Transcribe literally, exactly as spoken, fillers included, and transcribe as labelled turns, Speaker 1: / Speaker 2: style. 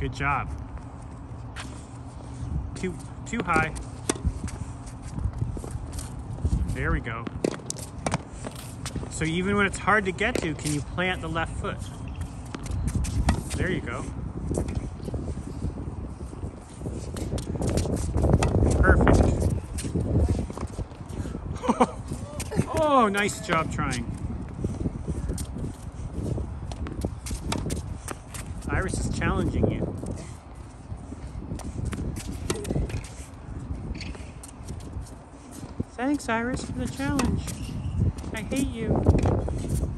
Speaker 1: Good job. Too, too high. There we go. So even when it's hard to get to, can you plant the left foot? There you go. Perfect. Oh, nice job trying. Iris is challenging you. Thanks, Iris, for the challenge. I hate you.